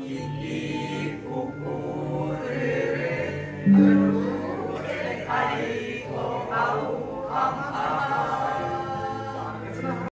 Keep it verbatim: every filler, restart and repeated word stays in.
Hãy subscribe cho kênh Ghiền Mì Gõ để không bỏ lỡ